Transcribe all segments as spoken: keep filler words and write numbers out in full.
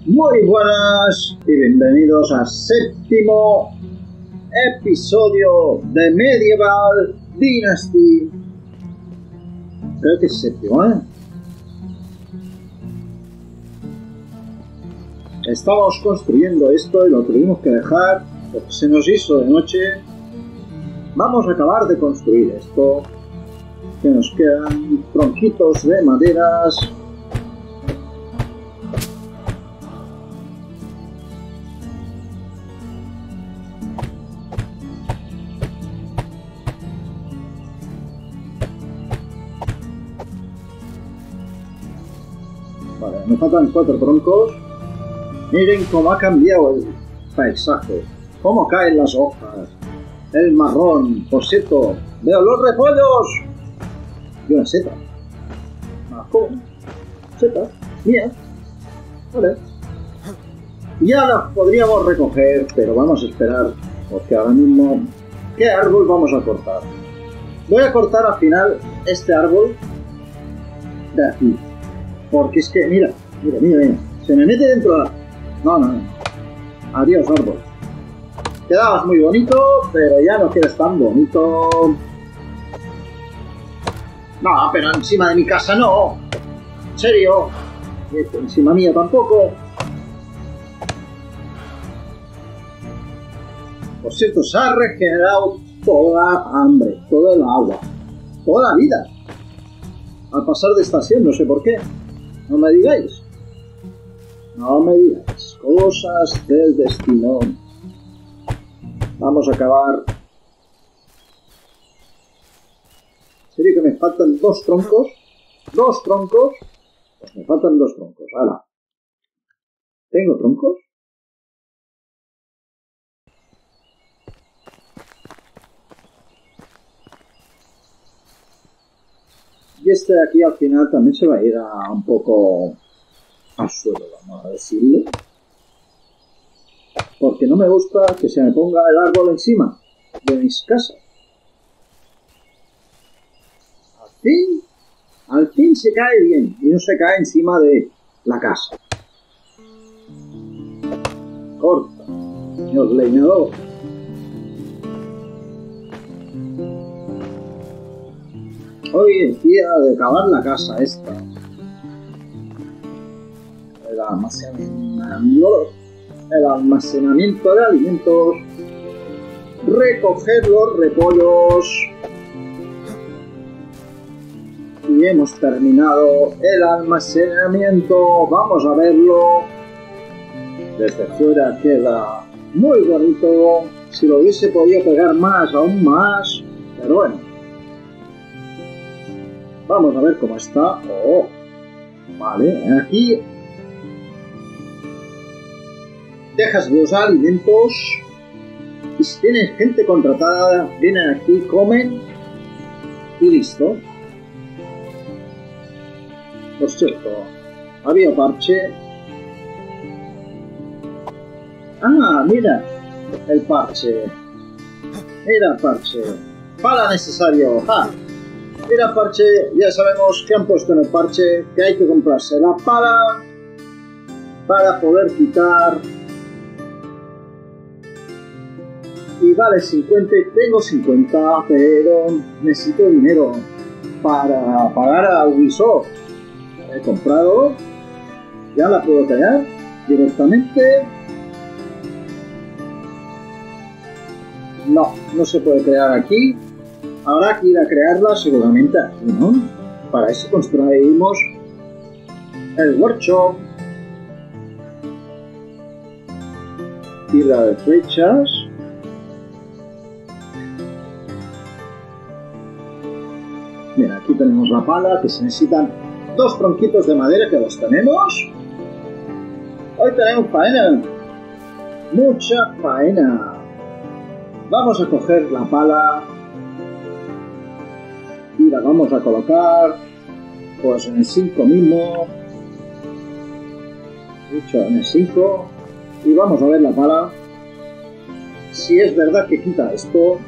Muy buenas y bienvenidos al séptimo episodio de Medieval Dynasty. Creo que es séptimo, ¿eh? Estábamos construyendo esto y lo tuvimos que dejar porque se nos hizo de noche. Vamos a acabar de construir esto, que nos quedan tronquitos de maderas. Vale, me faltan cuatro troncos. Miren cómo ha cambiado el paisaje, cómo caen las hojas, el marrón. Por cierto, veo los repollos y una seta. ¿Cómo? Seta, mía. Vale. Ya las podríamos recoger, pero vamos a esperar, porque ahora mismo, ¿qué árbol vamos a cortar? Voy a cortar al final este árbol de aquí, porque es que, mira, mira, mira, mira, se me mete dentro de la... No, no, no. Adiós, árbol. Quedabas muy bonito, pero ya no quedas tan bonito. No, pero encima de mi casa no. En serio. Y encima mía tampoco. Por cierto, se ha regenerado toda hambre, toda el agua, toda la vida. Al pasar de estación, no sé por qué. No me digáis. No me digáis. Cosas del destino. Vamos a acabar. ¿En serio que me faltan dos troncos? ¿Dos troncos? Pues me faltan dos troncos. ¡Hala! ¿Tengo troncos? Y este de aquí al final también se va a ir a un poco al suelo, vamos a decirle. Porque no me gusta que se me ponga el árbol encima de mis casas. Al fin, al fin se cae bien y no se cae encima de la casa. Corta, señor leñador. Hoy es día de acabar la casa esta. El almacenamiento, el almacenamiento de alimentos. Recoger los repollos. Y hemos terminado el almacenamiento. Vamos a verlo. Desde fuera queda muy bonito. Si lo hubiese podido pegar más, aún más. Pero bueno. Vamos a ver cómo está. Oh, vale, aquí dejas los alimentos y si tienes gente contratada, vienen aquí, comen y listo. Por cierto, había parche. Ah, mira el parche. Mira el parche. Para necesario. ¡Ja! Mira el parche, ya sabemos que han puesto en el parche que hay que comprarse la pala para poder quitar. Y vale cincuenta, tengo cincuenta, pero necesito dinero para pagar a Ubisoft. He comprado, ya la puedo crear directamente. No, no se puede crear aquí. Habrá que ir a crearla seguramente aquí, ¿no? Para eso construimos el workshop. Tira de flechas. Mira, aquí tenemos la pala, que se necesitan dos tronquitos de madera, que los tenemos. Hoy tenemos faena. Mucha faena. Vamos a coger la pala. Y la vamos a colocar pues en el cinco mismo, dicho en el cinco, y vamos a ver la pala si es verdad que quita esto.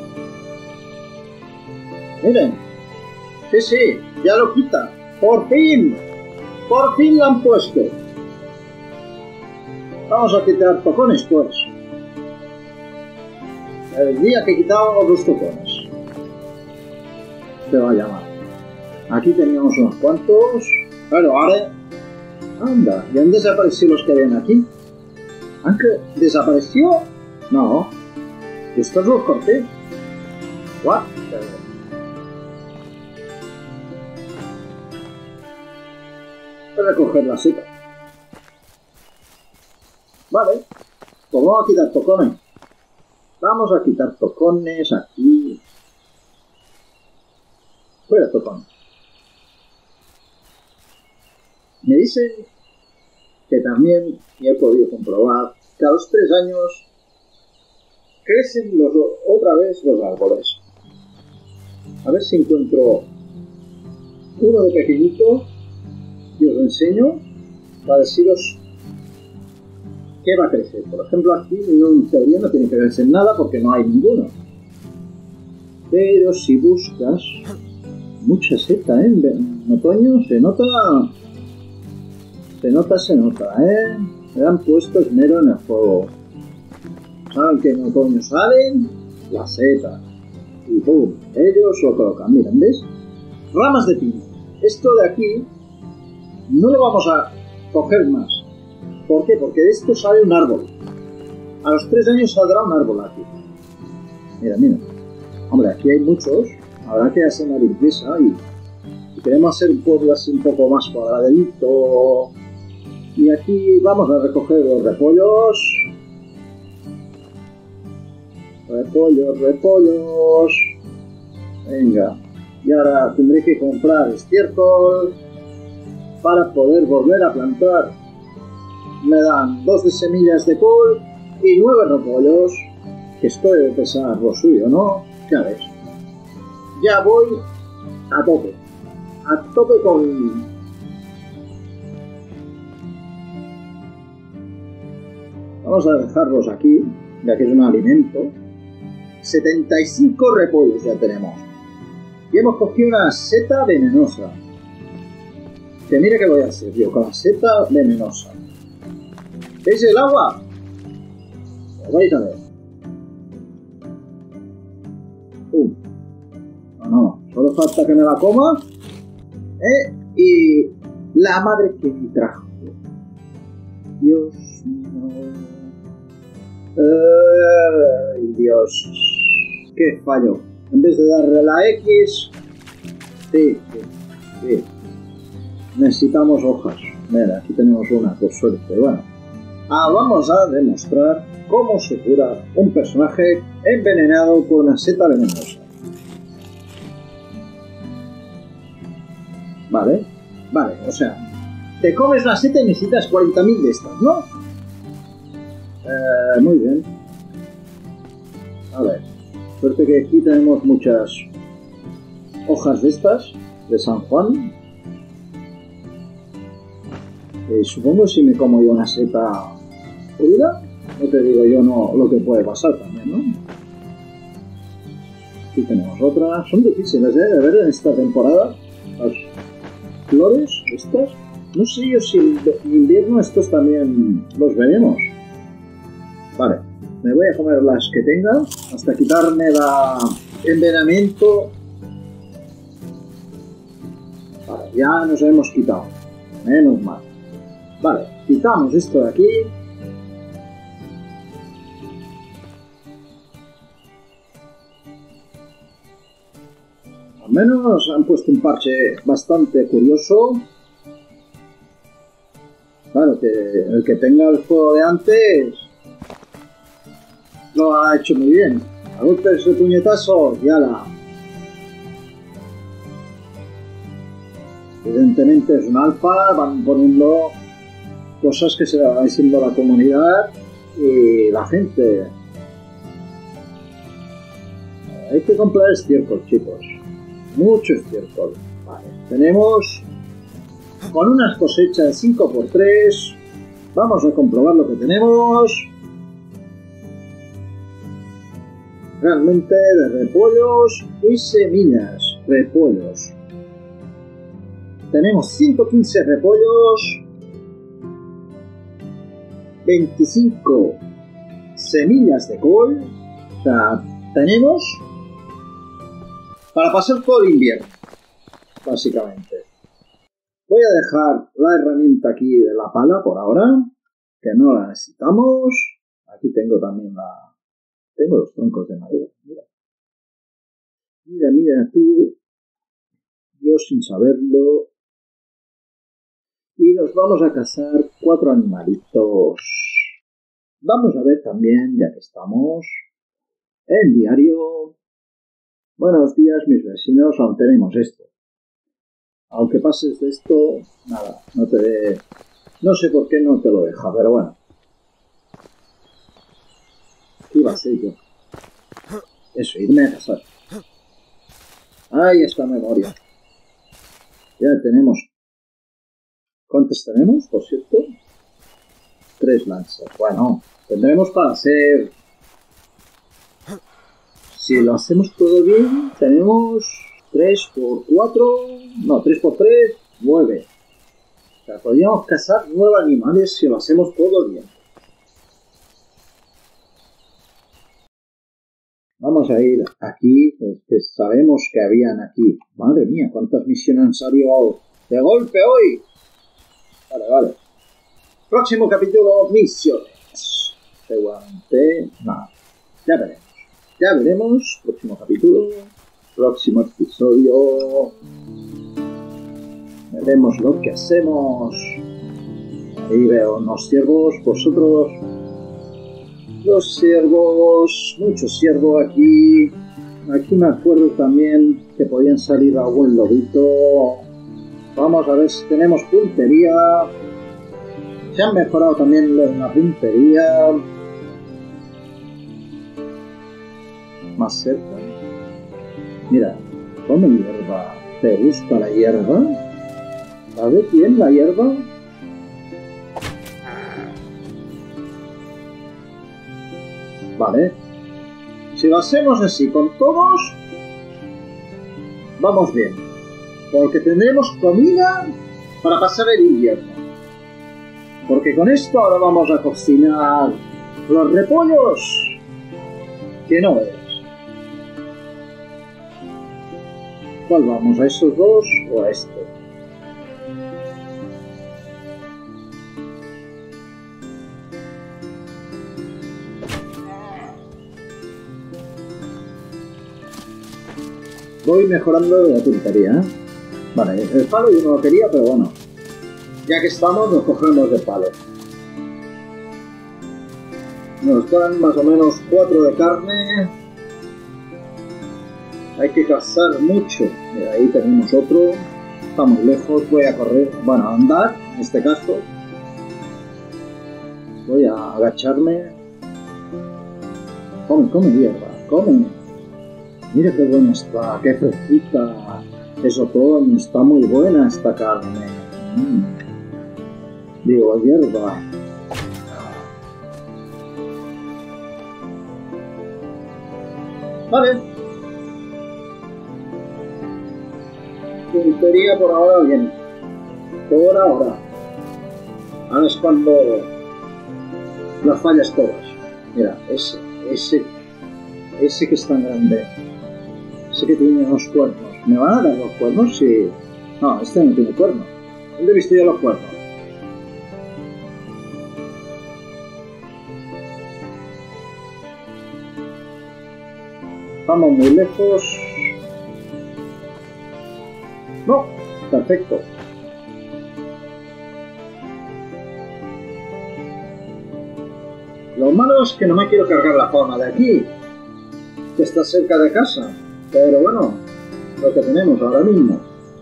Miren, sí, sí, ya lo quita, por fin, por fin lo han puesto. Vamos a quitar tocones, pues. El día que quitábamos los tocones. Se va a llamar. Aquí teníamos unos cuantos. Claro, ahora... Anda, ¿y han desaparecido los que ven aquí? ¿Han que... desapareció? No. Estos los corté. ¿What? Voy a recoger la seta. Vale. Pues vamos a quitar tocones. Vamos a quitar tocones aquí. Fuera tocones. Me dicen que también, y he podido comprobar, que a los tres años crecen los, otra vez los árboles. A ver si encuentro uno de pequeñito y os lo enseño para deciros qué va a crecer. Por ejemplo, aquí no, en teoría no tiene que crecer nada porque no hay ninguno. Pero si buscas, mucha seta, ¿eh? En otoño se nota, se nota, se nota, ¿eh? Me han puesto esmero en el fuego. Saben que en otoño salen las setas. Y pum, ellos lo colocan. Miren, ¿ves? Ramas de pino. Esto de aquí no lo vamos a coger más. ¿Por qué? Porque de esto sale un árbol. A los tres años saldrá un árbol aquí. Mira, mira. Hombre, aquí hay muchos. Habrá que hacer una limpieza y, y queremos hacer un pueblo así un poco más cuadradito. Y aquí vamos a recoger los repollos. Repollos, repollos. Venga. Y ahora tendré que comprar estiércol para poder volver a plantar. Me dan dos de semillas de col y nueve repollos. Que esto debe pesar lo suyo, ¿no? Ya ves. Ya voy a tope. A tope con... Vamos a dejarlos aquí, ya que es un alimento. setenta y cinco repollos ya tenemos. Y hemos cogido una seta venenosa. Que mira que voy a hacer yo con la seta venenosa. ¿Veis el agua? Lo vais a ver. Uh. No, no. Solo falta que me la coma. ¿Eh? Y la madre que me trajo. Dios mío. Ay, Dios. Qué fallo. En vez de darle la X. Sí, sí, sí. Necesitamos hojas. Mira, aquí tenemos una, por suerte. Bueno. Ah, vamos a demostrar cómo se cura un personaje envenenado con una seta venenosa. Vale, vale, o sea, te comes la seta y necesitas cuarenta mil de estas, ¿no? Eh, muy bien. A ver, suerte que aquí tenemos muchas hojas de estas, de San Juan. Eh, supongo si me como yo una seta cruda, no te digo yo no lo que puede pasar también, ¿no? Aquí tenemos otra. Son difíciles, ¿eh? De ver en esta temporada. Las flores estas. No sé yo si en invierno estos también los veremos. Vale. Me voy a comer las que tenga hasta quitarme la envenenamiento. Vale, ya nos hemos quitado. Menos mal. Vale, quitamos esto de aquí. Al menos han puesto un parche bastante curioso. Claro, que el que tenga el juego de antes lo ha hecho muy bien. A golpes de puñetazos y ala. Evidentemente es un alfa, van poniendo cosas que se le va diciendo a la comunidad y la gente. Hay que comprar estiércol, chicos. Mucho estiércol. Vale. Tenemos con unas cosechas de cinco por tres. Vamos a comprobar lo que tenemos. Realmente de repollos y semillas. Repollos. Tenemos ciento quince repollos. veinticinco semillas de col. O sea, tenemos para pasar todo el invierno, básicamente. Voy a dejar la herramienta aquí de la pala por ahora, que no la necesitamos. Aquí tengo también la... Tengo los troncos de madera, mira. Mira, mira tú. Yo sin saberlo. Y nos vamos a cazar cuatro animalitos. Vamos a ver también, ya que estamos en diario. Buenos días, mis vecinos, aún tenemos esto. Aunque pases de esto, nada, no te de... No sé por qué no te lo deja, pero bueno. ¿Qué iba a hacer yo? Eso, irme a casar. Ahí está memoria. Ya tenemos. ¿Cuántos tenemos, por cierto? Tres lanzas. Bueno, tendremos para hacer... Si lo hacemos todo bien, tenemos tres por cuatro... No, tres por tres, nueve. O sea, podríamos cazar nueve animales si lo hacemos todo bien. Vamos a ir aquí, pues que sabemos que habían aquí. Madre mía, cuántas misiones han salido de golpe hoy. Vale, vale. Próximo capítulo, misiones. Seguramente, nada. Ya veremos. Ya veremos. Próximo capítulo. Próximo episodio. Veremos lo que hacemos. Ahí veo unos ciervos. Vosotros. Los ciervos. Mucho ciervo aquí. Aquí me acuerdo también que podían salir algún lobito. Vamos a ver si tenemos puntería. Se han mejorado también lo de la puntería. Más cerca. Mira, come hierba. ¿Te gusta la hierba? ¿Sabes bien la hierba? Vale. Si lo hacemos así con todos, vamos bien. Porque tendremos comida para pasar el invierno. Porque con esto ahora vamos a cocinar los repollos que no ves. ¿Cuál vamos? ¿A estos dos o a este? Voy mejorando la puntería, ¿eh? Vale, el palo yo no lo quería, pero bueno. Ya que estamos, nos cogemos de palo. Nos dan más o menos cuatro de carne. Hay que cazar mucho. Mira, ahí tenemos otro. Está muy lejos. Voy a correr. Bueno, a andar, en este caso. Voy a agacharme. Come, come hierba. Come. Mira qué buena está. Qué fresquita. Es otoño. Está muy buena esta carne. Mm. Digo, hierba. Vale. Puntería por ahora bien. Por ahora. Ahora es cuando las fallas todas. Mira, ese, ese, ese que es tan grande. Ese que tiene los cuernos. ¿Me van a dar los cuernos? Sí. No, este no tiene cuernos. ¿Dónde he visto yo los cuernos? Vamos muy lejos. No, perfecto. Lo malo es que no me quiero cargar la fauna de aquí, que está cerca de casa. Pero bueno, lo que tenemos ahora mismo.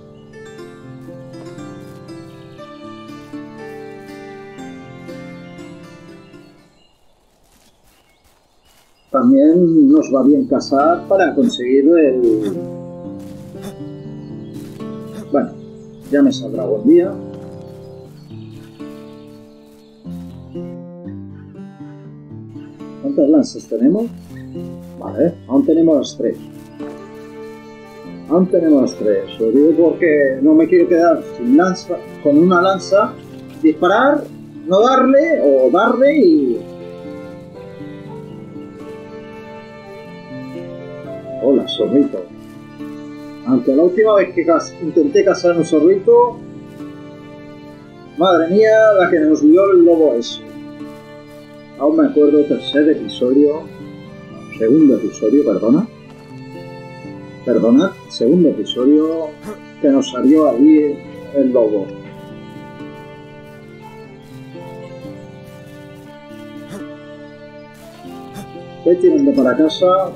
También nos va bien cazar para conseguir el... Bueno, ya me saldrá buen día. ¿Cuántas lanzas tenemos? Vale, aún tenemos las tres. Aún tenemos las tres. Lo digo porque no me quiero quedar sin lanza, con una lanza, disparar no darle o darle y... Hola, zorrito. Aunque la última vez que cas intenté cazar un zorrito, madre mía, la que nos lió el lobo ese. Aún me acuerdo, tercer episodio, segundo episodio, perdona. Perdonad, segundo episodio que nos salió ahí el lobo. Estoy tirando para casa.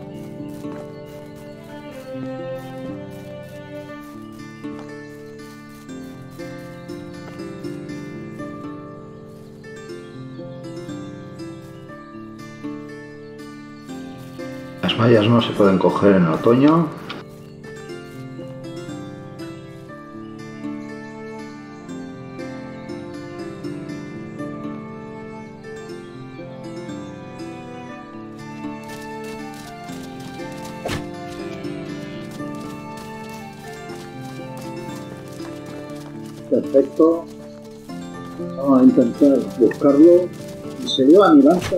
Las mallas no se pueden coger en otoño. Perfecto. Vamos a intentar buscarlo. Y se lleva mi lanza.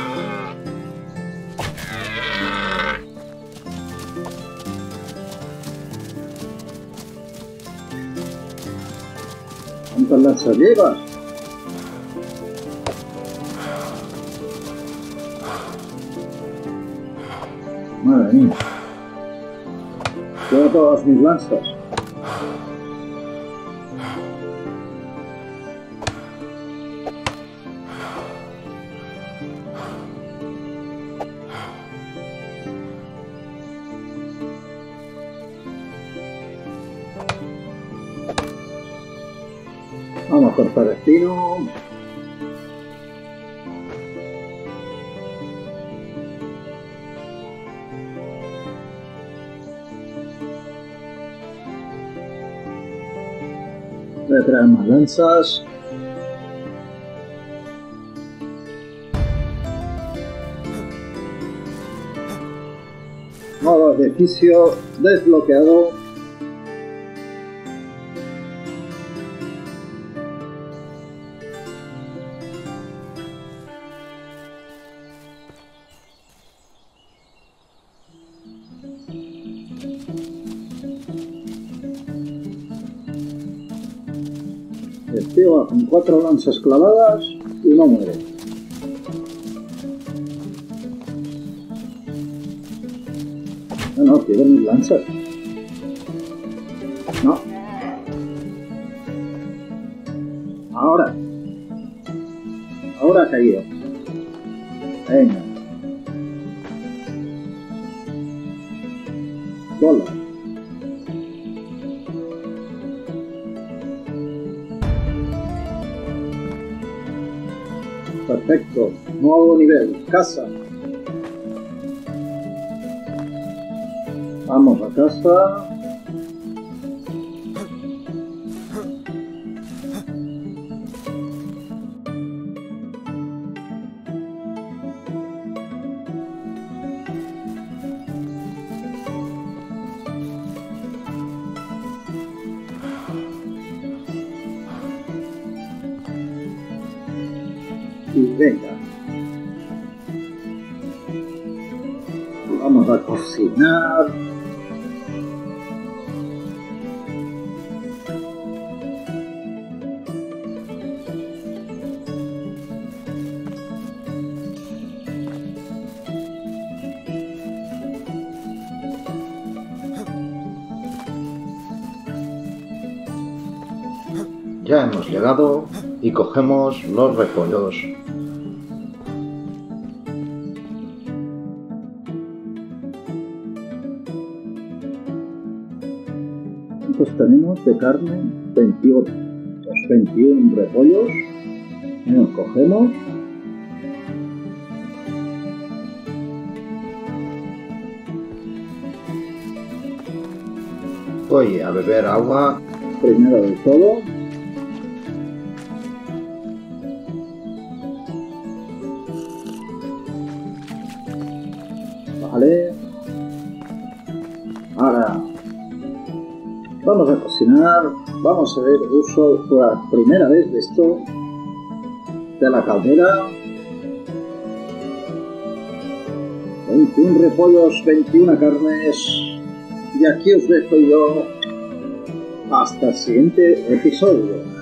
¿Cuántas lanzas llevas? Madre mía. Llevo todas mis lanzas. Vamos a cortar el pino. Voy a traer más lanzas. Modo edificio desbloqueado. El tío va con cuatro lanzas clavadas y no muere. No, no, quiero mis lanzas. No. Ahora. Ahora ha caído. Venga. Bola. Perfecto. Nuevo nivel. Casa. Vamos a casa. Y venga. Vamos a cocinar. Ya hemos llegado y cogemos los repollos. ¿Cuántos tenemos de carne? veintiuno. Los veintiún repollos. Y nos cogemos. Voy a beber agua. Primero de todo. Vale. Ahora vamos a cocinar. Vamos a ver uso por la primera vez de esto. de la caldera. veintiún repollos, veintiuna carnes. Y aquí os dejo yo hasta el siguiente episodio.